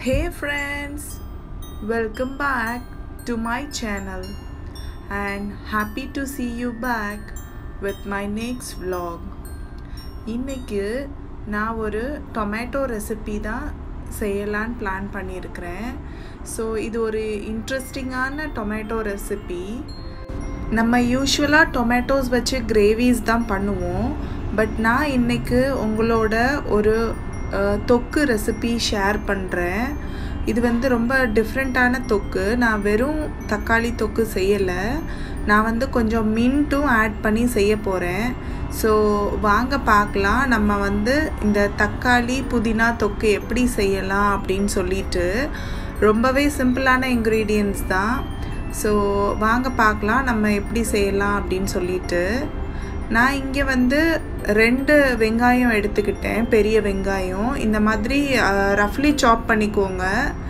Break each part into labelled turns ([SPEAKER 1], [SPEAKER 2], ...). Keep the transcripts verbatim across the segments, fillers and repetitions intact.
[SPEAKER 1] Hey friends, welcome back to my channel and happy to see you back with my next vlog. இன்னைக்கு நான் ஒரு tomato recipe தான் செய்யலான்னு plan பண்ணியிருக்கிறேன். So இது ஒரு இன்ட்ரெஸ்டிங்கான டொமேட்டோ ரெசிபி. நம்ம யூஸ்வலாக டொமேட்டோஸ் வச்சு கிரேவிஸ் தான் பண்ணுவோம். பட் நான் இன்னைக்கு உங்களோட ஒரு தொக்கு ரெசிபி ஷேர் பண்ணுறேன். இது வந்து ரொம்ப டிஃப்ரெண்ட்டான தொக்கு. நான் வெறும் தக்காளி தொக்கு செய்யலை, நான் வந்து கொஞ்சம் மின்ட்டும் ஆட் பண்ணி செய்ய போகிறேன். ஸோ வாங்க பார்க்கலாம் நம்ம வந்து இந்த தக்காளி புதினா தொக்கு எப்படி செய்யலாம் அப்படின்னு சொல்லிட்டு. ரொம்பவே சிம்பிளான இன்க்ரீடியன்ட்ஸ் தான். ஸோ வாங்க பார்க்கலாம் நம்ம எப்படி செய்யலாம் அப்படின்னு சொல்லிட்டு. நான் இங்கே வந்து ரெண்டு வெங்காயம் எடுத்துக்கிட்டேன், பெரிய வெங்காயம். இந்த மாதிரி ரஃப்லி சாப் பண்ணிக்கோங்க.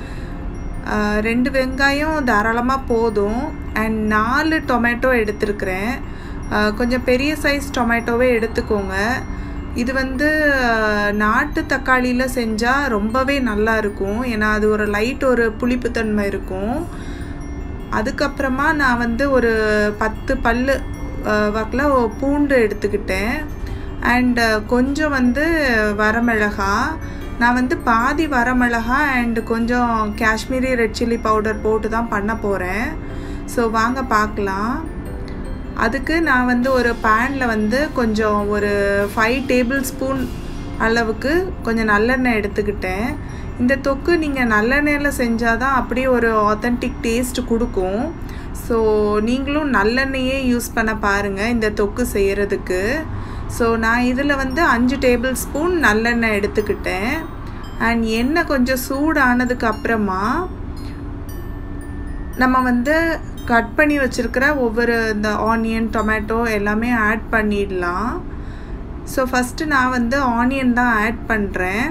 [SPEAKER 1] ரெண்டு வெங்காயம் தாராளமாக போதும். அண்ட் நாலு டொமேட்டோ எடுத்துருக்கிறேன். கொஞ்சம் பெரிய சைஸ் டொமேட்டோவே எடுத்துக்கோங்க. இது வந்து நாட்டு தக்காளியில் செஞ்சால் ரொம்பவே நல்லா இருக்கும். ஏன்னா அது ஒரு லைட் ஒரு புளிப்புத்தன்மை இருக்கும். அதுக்கப்புறமா நான் வந்து ஒரு பத்து பல் வாக்கில் பூண்டு எடுத்துக்கிட்டேன். அண்டு கொஞ்சம் வந்து வரமிளகா. நான் வந்து பாதி வரமிளகா அண்டு கொஞ்சம் காஷ்மீரி ரெட் சில்லி பவுடர் போட்டு தான் பண்ண போகிறேன். ஸோ வாங்க பார்க்கலாம். அதுக்கு நான் வந்து ஒரு பேனில் வந்து கொஞ்சம் ஒரு ஃபைவ் டேபிள் ஸ்பூன் அளவுக்கு கொஞ்சம் நல்லெண்ணெய் எடுத்துக்கிட்டேன். இந்த தொக்கு நீங்கள் நல்லெண்ணெயில் செஞ்சால் தான் அப்படியே ஒரு ஆத்தென்டிக் டேஸ்ட் கொடுக்கும். ஸோ நீங்களும் நல்லெண்ணெயே யூஸ் பண்ண பாருங்கள் இந்த தொக்கு செய்கிறதுக்கு. ஸோ நான் இதில் வந்து அஞ்சு டேபிள் ஸ்பூன் நல்லெண்ணெய் எடுத்துக்கிட்டேன். அண்ட் எண்ணெய் கொஞ்சம் சூடானதுக்கு அப்புறமா நம்ம வந்து கட் பண்ணி வச்சுருக்கிற ஒவ்வொரு இந்த ஆனியன் டொமேட்டோ எல்லாமே ஆட் பண்ணிடலாம். ஸோ ஃபஸ்ட்டு நான் வந்து ஆனியன் தான் ஆட் பண்ணுறேன்.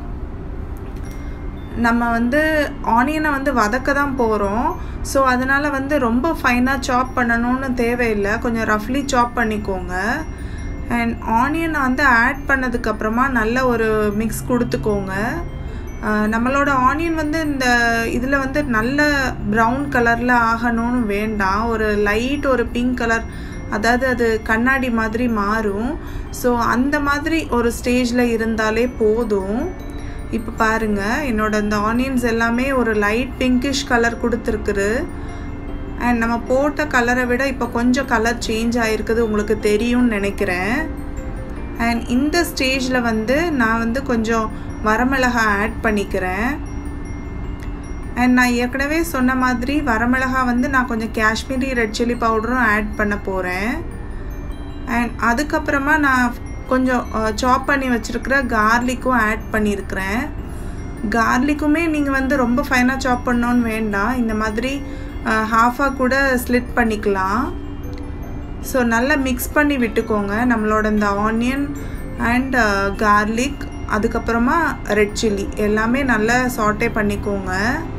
[SPEAKER 1] நம்ம வந்து ஆனியனை வந்து வதக்க தான் போகிறோம். ஸோ அதனால் வந்து ரொம்ப ஃபைனாக சாப் பண்ணணும்னு தேவையில்லை, கொஞ்சம் ரஃப்லி சாப் பண்ணிக்கோங்க. அண்ட் ஆனியனை வந்து ஆட் பண்ணதுக்கப்புறமா நல்ல ஒரு மிக்ஸ் கொடுத்துக்கோங்க. நம்மளோட ஆனியன் வந்து இந்த இதில் வந்து நல்ல ப்ரௌன் கலரில் ஆகணும்னு வேண்டாம், ஒரு லைட் ஒரு பிங்க் கலர், அதாவது அது கண்ணாடி மாதிரி மாறும். ஸோ அந்த மாதிரி ஒரு ஸ்டேஜில் இருந்தாலே போதும். இப்போ பாருங்கள், என்னோட இந்த ஆனியன்ஸ் எல்லாமே ஒரு லைட் பிங்கிஷ் கலர் கொடுத்துருக்குது. அண்ட் நம்ம போட்ட கலரை விட இப்போ கொஞ்சம் கலர் சேஞ்ச் ஆகிருக்குது, உங்களுக்கு தெரியும்னு நினைக்கிறேன். அண்ட் இந்த ஸ்டேஜில் வந்து நான் வந்து கொஞ்சம் வரமிளகா ஆட் பண்ணிக்கிறேன். அண்ட் நான் ஏற்கனவே சொன்ன மாதிரி வரமிளகா வந்து நான் கொஞ்சம் காஷ்மீரி ரெட் சில்லி பவுடரும் ஆட் பண்ண போகிறேன். அண்ட் அதுக்கப்புறமா நான் கொஞ்சம் சாப் பண்ணி வச்சுருக்கிற கார்லிக்கும் ஆட் பண்ணியிருக்கிறேன். கார்லிக்குமே நீங்கள் வந்து ரொம்ப ஃபைனாக சாப் பண்ணோன்னு வேண்டாம், இந்த மாதிரி ஹாஃபாக கூட ஸ்லிட் பண்ணிக்கலாம். ஸோ நல்லா மிக்ஸ் பண்ணி விட்டுக்கோங்க நம்மளோட இந்த ஆனியன் அண்ட் கார்லிக், அதுக்கப்புறமா ரெட் சில்லி எல்லாமே நல்லா சாட்டே பண்ணிக்கோங்க.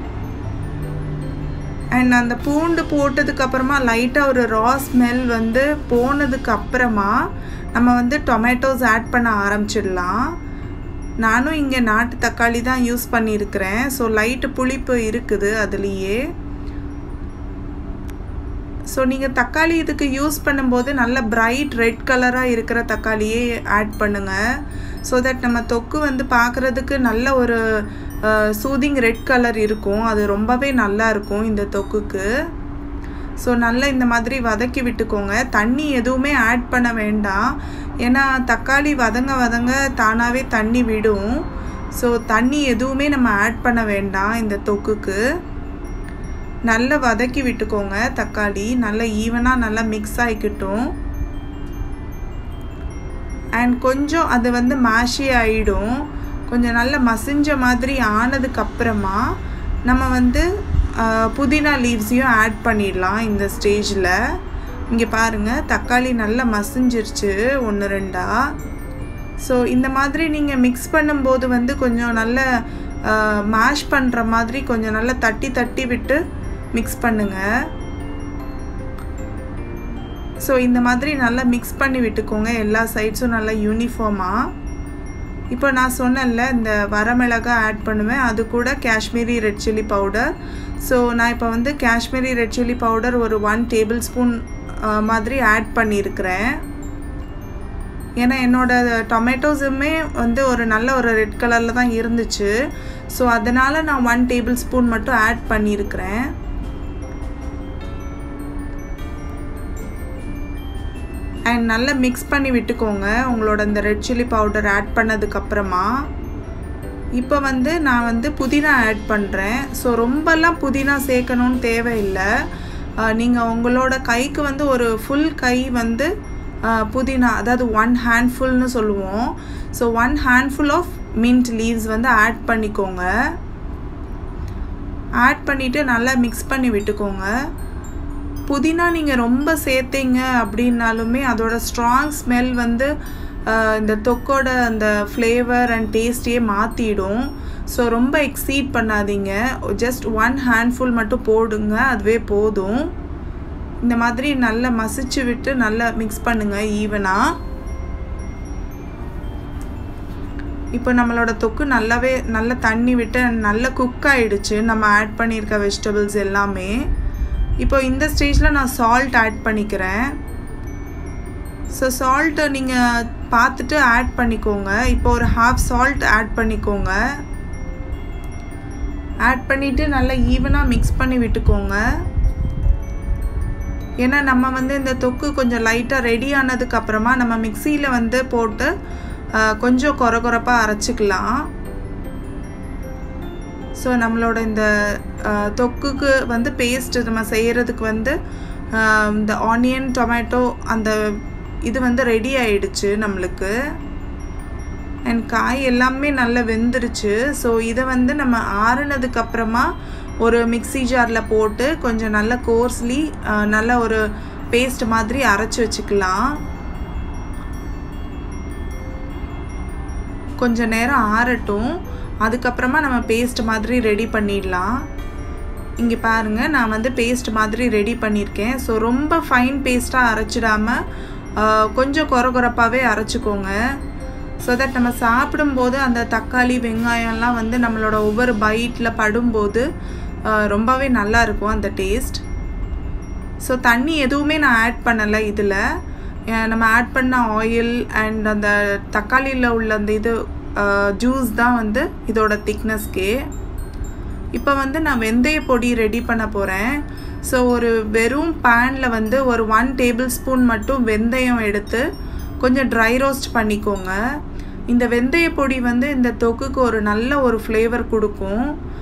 [SPEAKER 1] அண்ட் அந்த பூண்டு போட்டதுக்கப்புறமா லைட்டாக ஒரு ரா ஸ்மெல் வந்து போனதுக்கு அப்புறமா நம்ம வந்து டொமேட்டோஸ் ஆட் பண்ண ஆரம்பிச்சிடலாம். நானும் இங்கே நாட்டு தக்காளி தான் யூஸ் பண்ணியிருக்கிறேன். ஸோ லைட்டு புளிப்பு இருக்குது அதுலேயே. ஸோ நீங்கள் தக்காளி இதுக்கு யூஸ் பண்ணும்போது நல்ல பிரைட் ரெட் கலராக இருக்கிற தக்காளியே ஆட் பண்ணுங்கள். ஸோ தட் நம்ம தொக்கு வந்து பார்க்குறதுக்கு நல்ல ஒரு சூதிங் ரெட் கலர் இருக்கும். அது ரொம்பவே நல்லா இருக்கும் இந்த தொக்குக்கு. ஸோ நல்லா இந்த மாதிரி வதக்கி விட்டுக்கோங்க. தண்ணி எதுவுமே ஆட் பண்ண வேண்டாம், ஏன்னா தக்காளி வதங்க வதங்க தானாகவே தண்ணி விடும். ஸோ தண்ணி எதுவுமே நம்ம ஆட் பண்ண வேண்டாம் இந்த தொக்குக்கு. நல்லா வதக்கி விட்டுக்கோங்க. தக்காளி நல்லா ஈவனாக நல்லா மிக்ஸ் ஆகிக்கிட்டும். அண்ட் கொஞ்சம் அது வந்து மேஷி ஆகிடும். கொஞ்சம் நல்லா மசிஞ்ச மாதிரி ஆனதுக்கப்புறமா நம்ம வந்து புதினா லீவ்ஸையும் ஆட் பண்ணிடலாம் இந்த ஸ்டேஜில். இங்கே பாருங்கள், தக்காளி நல்லா மசிஞ்சிருச்சு ஒன்று ரெண்டா. ஸோ இந்த மாதிரி நீங்கள் மிக்ஸ் பண்ணும்போது வந்து கொஞ்சம் நல்ல மேஷ் பண்ணுற மாதிரி கொஞ்சம் நல்லா தட்டி தட்டி விட்டு மிக்ஸ் பண்ணுங்கள். ஸோ இந்த மாதிரி நல்லா மிக்ஸ் பண்ணி விட்டுக்கோங்க, எல்லா சைட்ஸும் நல்லா யூனிஃபார்மாக. இப்போ நான் சொன்னேன்ல இந்த வரமிளகாய் ஆட் பண்ணுவேன், அது கூட Kashmiri red chilli powder. So நான் இப்போ வந்து காஷ்மீரி ரெட் சில்லி பவுடர் ஒரு ஒன் டேபிள் ஸ்பூன் மாதிரி ஆட் பண்ணியிருக்கிறேன். ஏன்னா என்னோடய டொமேட்டோஸுமே வந்து ஒரு நல்ல ஒரு ரெட் கலரில் தான் இருந்துச்சு. ஸோ அதனால் நான் ஒன் டேபிள் ஸ்பூன் மட்டும் ஆட் பண்ணியிருக்கிறேன். அண்ட் நல்லா மிக்ஸ் பண்ணி விட்டுக்கோங்க உங்களோட இந்த ரெட் சில்லி பவுடர் ஆட் பண்ணதுக்கப்புறமா. இப்போ வந்து நான் வந்து புதினா ஆட் பண்ணுறேன். ஸோ ரொம்பலாம் புதினா சேர்க்கணும்னு தேவையில்லை. நீங்கள் உங்களோட கைக்கு வந்து ஒரு ஃபுல் கை வந்து புதினா, அதாவது ஒன் ஹேண்ட்ஃபுல்னு சொல்லுவோம். So one handful of mint leaves வந்து ஆட் பண்ணிக்கோங்க. ஆட் பண்ணிவிட்டு நல்லா மிக்ஸ் பண்ணி விட்டுக்கோங்க. புதினா நீங்கள் ரொம்ப சேர்த்தீங்க அப்படின்னாலுமே அதோட ஸ்ட்ராங் ஸ்மெல் வந்து இந்த தொக்கோட அந்த ஃப்ளேவர் அண்ட் டேஸ்ட்டையே மாற்றிடும். ஸோ ரொம்ப எக்ஸீட் பண்ணாதீங்க. ஜஸ்ட் ஒன் ஹேண்ட்ஃபுல் மட்டும் போடுங்க, அதுவே போதும். இந்த மாதிரி நல்லா மசிச்சு விட்டு நல்லா மிக்ஸ் பண்ணுங்கள் ஈவனாக. இப்போ நம்மளோட தொக்கு நல்லாவே நல்லா தண்ணி விட்டு நல்லா குக் ஆகிடுச்சு நம்ம ஆட் பண்ணியிருக்க வெஜிடபிள்ஸ் எல்லாமே. இப்போ இந்த ஸ்டேஜில் நான் சால்ட் ஆட் பண்ணிக்கிறேன். ஸோ சால்ட்டை நீங்கள் பார்த்துட்டு ஆட் பண்ணிக்கோங்க. இப்போ ஒரு ஹாஃப் சால்ட் ஆட் பண்ணிக்கோங்க. ஆட் பண்ணிவிட்டு நல்லா ஈவனாக மிக்ஸ் பண்ணி விட்டுக்கோங்க. ஏன்னா நம்ம வந்து இந்த தொக்கு கொஞ்சம் லைட்டாக ரெடி ஆனதுக்கப்புறமா நம்ம மிக்சியில் வந்து போட்டு கொஞ்சம் கொர கொரப்பாக அரைச்சிக்கலாம். ஸோ நம்மளோட இந்த தொக்குக்கு வந்து பேஸ்ட்டு நம்ம செய்கிறதுக்கு வந்து இந்த ஆனியன் டொமேட்டோ அந்த இது வந்து ரெடி ஆகிடுச்சு நம்மளுக்கு. அண்ட் காய் எல்லாமே நல்லா வெந்துருச்சு. ஸோ இதை வந்து நம்ம ஆறுனதுக்கப்புறமா ஒரு மிக்ஸி ஜாரில் போட்டு கொஞ்சம் நல்ல கோர்ஸ்லி நல்ல ஒரு பேஸ்ட் மாதிரி அரைச்சி வச்சுக்கலாம். கொஞ்சம் நேரம் ஆறட்டும், அதுக்கப்புறமா நம்ம பேஸ்ட் மாதிரி ரெடி பண்ணிடலாம். இங்கே பாருங்கள், நான் வந்து பேஸ்ட் மாதிரி ரெடி பண்ணியிருக்கேன். ஸோ ரொம்ப ஃபைன் பேஸ்ட்டாக அரைச்சிடாமல் கொஞ்சம் கொர கொரப்பாகவே அரைச்சிக்கோங்க. ஸோ தட் நம்ம சாப்பிடும்போது அந்த தக்காளி வெங்காயம்லாம் வந்து நம்மளோட ஒவ்வொரு பைட்டில் படும்போது ரொம்பவே நல்லாயிருக்கும் அந்த டேஸ்ட். ஸோ தண்ணி எதுவுமே நான் ஆட் பண்ணலை இதில். நம்ம ஆட் பண்ண ஆயில் அண்ட் அந்த தக்காளியில் உள்ள அந்த இது ஜூஸ் தான் வந்து இதோட திக்னஸ்க்கே. இப்போ வந்து நான் வெந்தய பொடி ரெடி பண்ண போகிறேன். ஸோ ஒரு வெறும் பேனில் வந்து ஒரு ஒன் டேபிள் ஸ்பூன் மட்டும் வெந்தயம் எடுத்து கொஞ்சம் ட்ரை ரோஸ்ட் பண்ணிக்கோங்க. இந்த வெந்தய பொடி வந்து இந்த தொக்குக்கு ஒரு நல்ல ஒரு ஃப்ளேவர் கொடுக்கும்.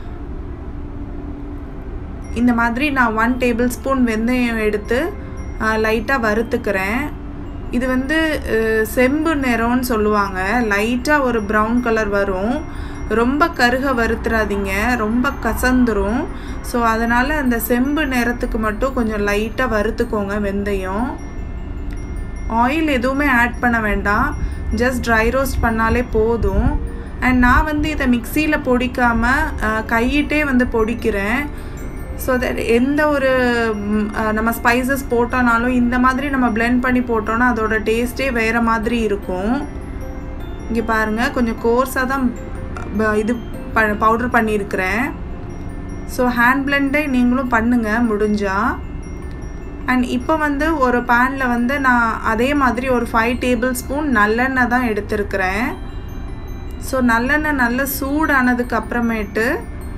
[SPEAKER 1] இந்த மாதிரி நான் ஒன் டேபிள் ஸ்பூன் வெந்தயம் எடுத்து லைட்டாக வறுத்துக்கிறேன். இது வந்து செம்பு நிறம்னு சொல்லுவாங்க. லைட்டாக ஒரு ப்ரௌன் கலர் வரும். ரொம்ப கருக வறுத்துறாதீங்க, ரொம்ப கசந்துரும். ஸோ அதனால் அந்த செம்பு நிறத்துக்கு மட்டும் கொஞ்சம் லைட்டாக வறுத்துக்கோங்க வெந்தயம். ஆயில் எதுவுமே ஆட் பண்ண வேண்டாம், ஜஸ்ட் ட்ரை ரோஸ்ட் பண்ணாலே போதும். அண்ட் நான் வந்து இதை மிக்சியில் பொடிக்காமல் கையிட்டே வந்து பொடிக்கிறேன். ஸோ தட் எந்த ஒரு நம்ம ஸ்பைசஸ் போட்டோனாலும் இந்த மாதிரி நம்ம பிளெண்ட் பண்ணி போட்டோன்னா அதோட டேஸ்ட்டே வேறு மாதிரி இருக்கும். இங்கே பாருங்கள், கொஞ்சம் கோர்ஸாக தான் இது ப பவுடர் பண்ணியிருக்கிறேன். ஸோ ஹேண்ட் பிளெண்டே நீங்களும் பண்ணுங்கள் முடிஞ்சால். அண்ட் இப்போ வந்து ஒரு பேனில் வந்து நான் அதே மாதிரி ஒரு ஃபைவ் டேபிள் ஸ்பூன் நல்லெண்ணெய் தான் எடுத்துருக்கிறேன். ஸோ நல்லெண்ணெய் நல்லா சூடானதுக்கு அப்புறமேட்டு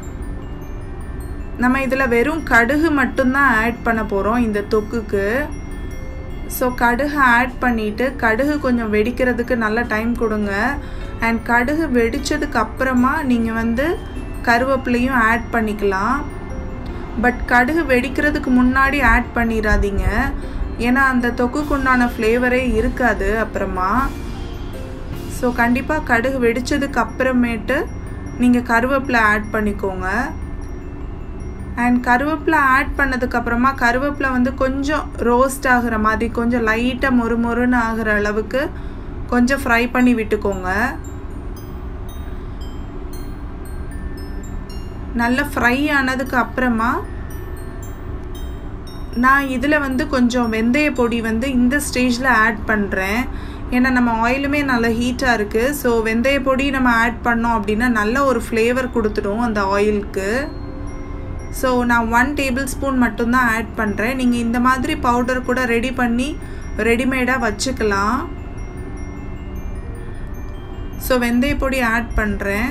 [SPEAKER 1] நம்ம இதில் வெறும் கடுகு மட்டும்தான் ஆட் பண்ண போகிறோம் இந்த தொக்குக்கு. ஸோ கடுகு ஆட் பண்ணிவிட்டு கடுகு கொஞ்சம் வெடிக்கிறதுக்கு நல்ல டைம் கொடுங்க. அண்ட் கடுகு வெடித்ததுக்கு அப்புறமா நீங்கள் வந்து கருவேப்பிலையும் ஆட் பண்ணிக்கலாம். பட் கடுகு வெடிக்கிறதுக்கு முன்னாடி ஆட் பண்ணிடாதீங்க, ஏன்னா அந்த தொக்குக்கு உண்டான ஃப்ளேவரே இருக்காது அப்புறமா. ஸோ கண்டிப்பாக கடுகு வெடித்ததுக்கு அப்புறமேட்டு நீங்கள் கருவேப்பிலை ஆட் பண்ணிக்கோங்க. அண்ட் கருவேப்பிலை ஆட் பண்ணதுக்கப்புறமா கருவேப்பிலை வந்து கொஞ்சம் ரோஸ்ட் ஆகிற மாதிரி கொஞ்சம் லைட்டாக மொறு மொறுன்னு ஆகிற அளவுக்கு கொஞ்சம் ஃப்ரை பண்ணி விட்டுக்கோங்க. நல்லா ஃப்ரை ஆனதுக்கு அப்புறமா நான் இதில் வந்து கொஞ்சம் வெந்தய பொடி வந்து இந்த ஸ்டேஜில் ஆட் பண்ணுறேன். ஏன்னா நம்ம ஆயிலுமே நல்ல ஹீட்டாக இருக்குது. ஸோ வெந்தய பொடி நம்ம ஆட் பண்ணோம் அப்படின்னா நல்ல ஒரு ஃப்ளேவர் கொடுத்துடும் அந்த ஆயிலுக்கு. ஸோ நான் ஒன் டேபிள் ஸ்பூன் மட்டும்தான் ஆட் பண்ணுறேன். நீங்கள் இந்த மாதிரி பவுடர் கூட ரெடி பண்ணி ரெடிமேடாக வச்சுக்கலாம். ஸோ வெந்தய பொடி ஆட் பண்ணுறேன்.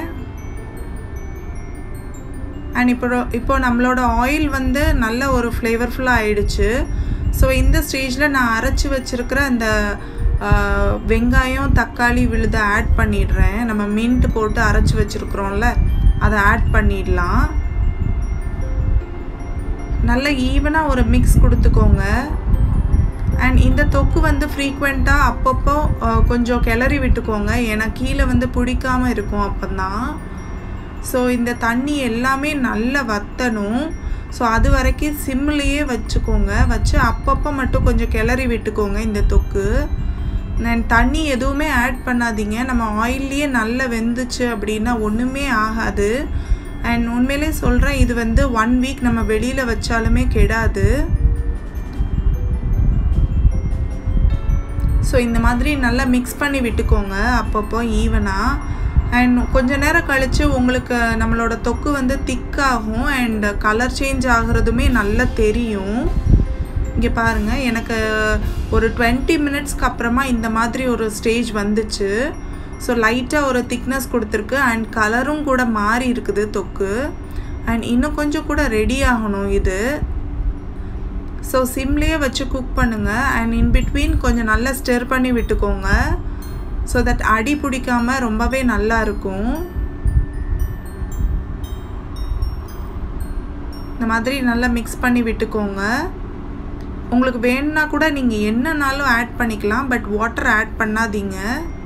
[SPEAKER 1] அண்ட் இப்போ இப்போ நம்மளோட ஆயில் வந்து நல்ல ஒரு ஃப்ளேவர்ஃபுல்லாக ஆயிடுச்சு. ஸோ இந்த ஸ்டேஜில் நான் அரைச்சி வச்சுருக்கிற அந்த வெங்காயம் தக்காளி விழுதை ஆட் பண்ணிடுறேன். நம்ம மின்ட் போட்டு அரைச்சி வச்சுருக்குறோம்ல, அதை ஆட் பண்ணிடலாம். நல்ல ஈவனாக ஒரு மிக்ஸ் கொடுத்துக்கோங்க. அண்ட் இந்த தொக்கு வந்து ஃப்ரீக்வெண்ட்டாக அப்பப்போ கொஞ்சம் கிளறி விட்டுக்கோங்க, ஏன்னா கீழே வந்து பிடிக்காமல் இருக்கும் அப்போ தான். ஸோ இந்த தண்ணி எல்லாமே நல்லா வற்றணும். ஸோ அது வரைக்கும் சிம்லேயே வச்சுக்கோங்க. வச்சு அப்பப்போ மட்டும் கொஞ்சம் கிளறி விட்டுக்கோங்க இந்த தொக்கு. அண்ட் தண்ணி எதுவுமே ஆட் பண்ணாதீங்க. நம்ம ஆயில்லையே நல்லா வெந்துச்சு அப்படின்னா ஒன்றுமே ஆகாது. அண்ட் உண்மையிலே சொல்கிறேன், இது வந்து ஒன் வீக் நம்ம வெளியில் வச்சாலுமே கெடாது. ஸோ இந்த மாதிரி நல்லா மிக்ஸ் பண்ணி விட்டுக்கோங்க அப்பப்போ ஈவனாக. அண்ட் கொஞ்ச நேரம் கழித்து உங்களுக்கு நம்மளோட தொக்கு வந்து திக்காகும் அண்ட் கலர் சேஞ்ச் ஆகிறதுமே நல்லா தெரியும். இங்கே பாருங்கள், எனக்கு ஒரு டுவெண்ட்டி மினிட்ஸ்க்கு அப்புறமா இந்த மாதிரி ஒரு ஸ்டேஜ் வந்துச்சு. ஸோ லைட்டாக ஒரு திக்னஸ் கொடுத்துருக்கு அண்ட் கலரும் கூட மாறி இருக்குது தொக்கு. அண்ட் இன்னும் கொஞ்சம் கூட ரெடி ஆகணும் இது. ஸோ சிம்லேயே வச்சு குக் பண்ணுங்கள். அண்ட் இன் பிட்வீன் கொஞ்சம் நல்லா ஸ்டிர் பண்ணி விட்டுக்கோங்க. ஸோ தட் அடி பிடிக்காமல் ரொம்பவே நல்லா இருக்கும். இந்த மாதிரி நல்லா மிக்ஸ் பண்ணி விட்டுக்கோங்க. உங்களுக்கு வேணும்னா கூட நீங்கள் என்னன்னாலும் ஆட் பண்ணிக்கலாம், பட் வாட்டர் ஆட் பண்ணாதீங்க.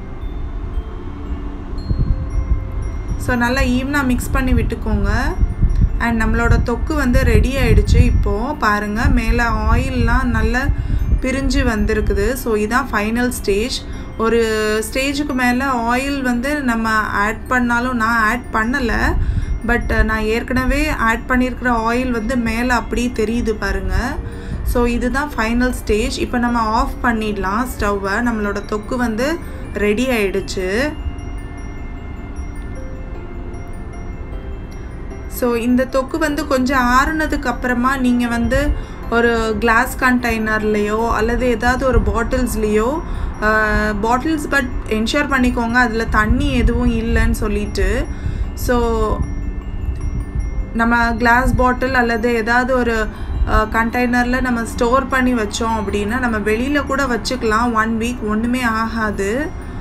[SPEAKER 1] ஸோ நல்லா ஈவனாக மிக்ஸ் பண்ணி விட்டுக்கோங்க. அண்ட் நம்மளோட தொக்கு வந்து ரெடி ஆகிடுச்சு. இப்போது பாருங்கள், மேலே ஆயிலெலாம் நல்லா பிரிஞ்சு வந்திருக்குது. ஸோ இதுதான் ஃபைனல் ஸ்டேஜ். ஒரு ஸ்டேஜுக்கு மேலே ஆயில் வந்து நம்ம ஆட் பண்ணாலும், நான் ஆட் பண்ணலை, பட் நான் ஏற்கனவே ஆட் பண்ணியிருக்கிற ஆயில் வந்து மேலே அப்படியே தெரியுது பாருங்கள். ஸோ இதுதான் ஃபைனல் ஸ்டேஜ். இப்போ நம்ம ஆஃப் பண்ணிடலாம் ஸ்டவ்வை. நம்மளோட தொக்கு வந்து ரெடி ஆயிடுச்சு. ஸோ இந்த தொக்கு வந்து கொஞ்சம் ஆறுனதுக்கு அப்புறமா நீங்கள் வந்து ஒரு கிளாஸ் கண்டெய்னர்லேயோ அல்லது ஏதாவது ஒரு பாட்டில்ஸ்லேயோ, பாட்டில்ஸ் பட் என்ஷூர் பண்ணிக்கோங்க அதில் தண்ணி எதுவும் இல்லைன்னு சொல்லிட்டு. ஸோ நம்ம கிளாஸ் பாட்டில் அல்லது ஏதாவது ஒரு கண்டெய்னரில் நம்ம ஸ்டோர் பண்ணி வச்சோம் அப்படின்னா நம்ம வெளியில் கூட வச்சுக்கலாம். ஒன் வீக் ஒன்றுமே ஆகாது.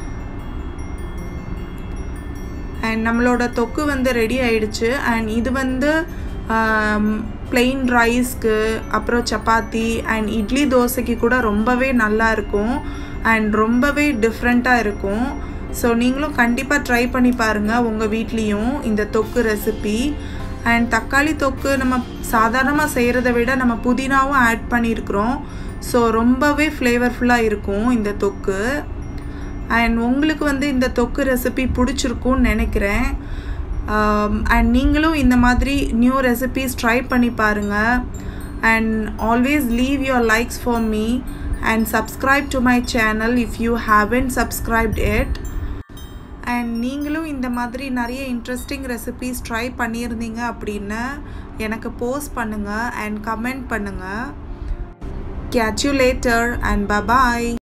[SPEAKER 1] அண்ட் நம்மளோட தொக்கு வந்து ரெடி ஆயிடுச்சு. அண்ட் இது வந்து பிளெயின் ரைஸ்க்கு, அப்புறம் சப்பாத்தி அண்ட் இட்லி தோசைக்கு கூட ரொம்பவே நல்லா இருக்கும் அண்ட் ரொம்பவே டிஃப்ரெண்ட்டாக இருக்கும். ஸோ நீங்களும் கண்டிப்பாக ட்ரை பண்ணி பாருங்கள் உங்கள் வீட்லேயும் இந்த தொக்கு ரெசிபி. அண்ட் தக்காளி தொக்கு நம்ம சாதாரணமாக செய்கிறத விட நம்ம புதினாவும் ஆட் பண்ணியிருக்கிறோம். ஸோ ரொம்பவே ஃப்ளேவர்ஃபுல்லாக இருக்கும் இந்த தொக்கு. அண்ட் உங்களுக்கு வந்து இந்த தொக்கு ரெசிபி பிடிச்சிருக்குன்னு நினைக்கிறேன். அண்ட் நீங்களும் இந்த மாதிரி நியூ ரெசிபீஸ் ட்ரை பண்ணி பாருங்கள். And always leave your likes for me and subscribe to my channel if you haven't subscribed it. And நீங்களும் இந்த மாதிரி நிறைய இன்ட்ரெஸ்டிங் ரெசிபீஸ் ட்ரை பண்ணியிருந்தீங்க அப்படின்னா எனக்கு போஸ்ட் பண்ணுங்கள் அண்ட் கமெண்ட் பண்ணுங்கள். Catch you later and bye bye.